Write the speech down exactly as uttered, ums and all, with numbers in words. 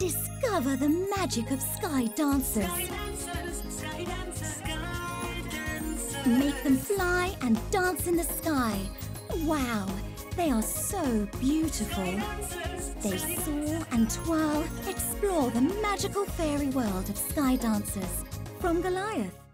Discover the magic of sky dancers. Sky dancers, sky dancers, sky dancers. Make them fly and dance in the sky. Wow, they are so beautiful. They soar and twirl, explore the magical fairy world of sky dancers. From Goliath.